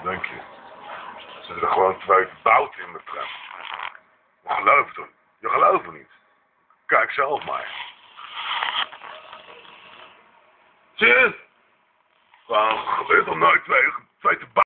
Denk je? Er zitten er gewoon 2 bouten in mijn tram. Maar geloof het, je gelooft me niet. Kijk zelf maar. Zie je? Waarom gebeurt er nooit twee te